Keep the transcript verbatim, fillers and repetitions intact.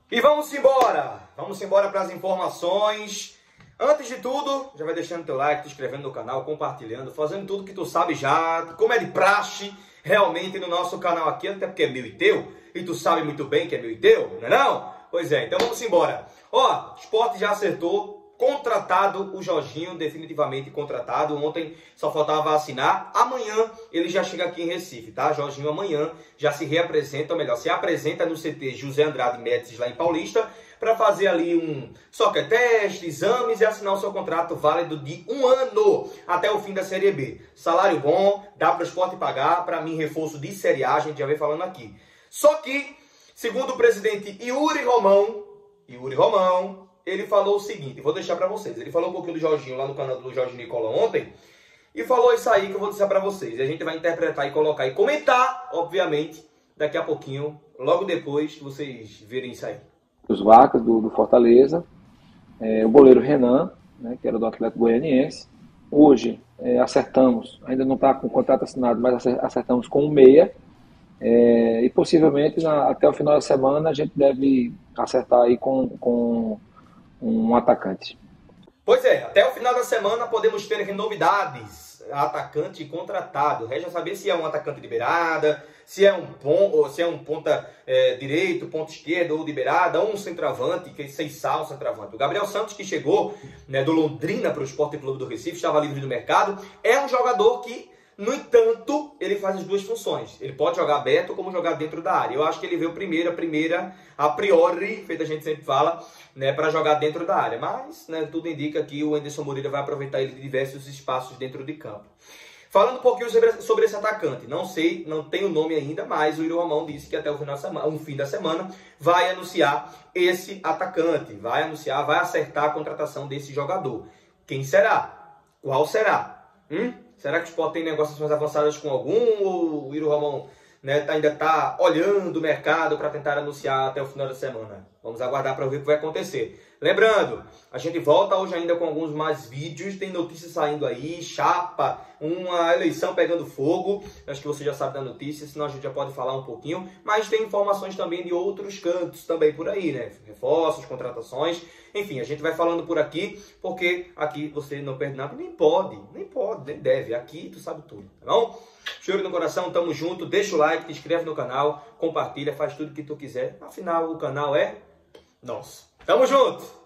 E vamos embora! Vamos embora para as informações. Antes de tudo, já vai deixando teu like, te inscrevendo no canal, compartilhando, fazendo tudo que tu sabe já, como é de praxe, realmente no nosso canal aqui, até porque é meu e teu, e tu sabe muito bem que é meu e teu, não é não? Pois é, então vamos embora. Ó, o Sport já acertou, contratado o Jorginho, definitivamente contratado. Ontem só faltava assinar. Amanhã ele já chega aqui em Recife, tá? Jorginho amanhã já se reapresenta, ou melhor, se apresenta no C T José Andrade Médici lá em Paulista, para fazer ali um soccer teste, exames e assinar o seu contrato válido de um ano até o fim da Série B. Salário bom, dá para o Sport pagar, para mim reforço de Série A, a gente já vem falando aqui. Só que, segundo o presidente Yuri Romão, Yuri Romão, ele falou o seguinte, vou deixar para vocês, ele falou um pouquinho do Jorginho lá no canal do Jorge Nicola ontem, e falou isso aí que eu vou dizer para vocês. E a gente vai interpretar e colocar e comentar, obviamente, daqui a pouquinho, logo depois que vocês verem isso aí. Os vacas do, do Fortaleza, é, o goleiro Renan, né, que era do Atlético Goianiense. Hoje é, acertamos, ainda não está com o contrato assinado, mas acertamos com o meia. É, e possivelmente na, até o final da semana a gente deve acertar aí com, com um atacante. Pois é, até o final da semana podemos ter novidades. Atacante contratado. Resta saber se é um atacante de beirada, se é um, pon, se é um ponta é, direito, ponta esquerda ou de beirada, ou um centroavante, que sei sal centroavante. O Gabriel Santos, que chegou, né, do Londrina para o Sport Clube do Recife, estava livre do mercado, é um jogador que, no entanto, ele faz as duas funções. Ele pode jogar aberto como jogar dentro da área. Eu acho que ele veio primeiro, a primeira, a priori, feito a gente sempre fala, né, para jogar dentro da área. Mas, né, tudo indica que o Anderson Moreira vai aproveitar ele de diversos espaços dentro de campo. Falando um pouquinho sobre, sobre esse atacante, não sei, não tem o nome ainda, mas o Yuri Romão disse que até o final da semana, um fim da semana vai anunciar esse atacante, vai anunciar, vai acertar a contratação desse jogador. Quem será? Qual será? Hum? Será que o Sport tem negociações avançadas com algum, ou o Yuri Romão, né, ainda está olhando o mercado para tentar anunciar até o final da semana? Vamos aguardar para ver o que vai acontecer. Lembrando, a gente volta hoje ainda com alguns mais vídeos, tem notícias saindo aí, chapa, uma eleição pegando fogo, acho que você já sabe da notícia, senão a gente já pode falar um pouquinho, mas tem informações também de outros cantos também por aí, né? Reforços, contratações, enfim, a gente vai falando por aqui, porque aqui você não perde nada, nem pode, nem pode, nem deve, aqui tu sabe tudo, tá bom? Cheiro no coração, tamo junto, deixa o like, te inscreve no canal, compartilha, faz tudo que tu quiser, afinal o canal é nosso. Tamo junto!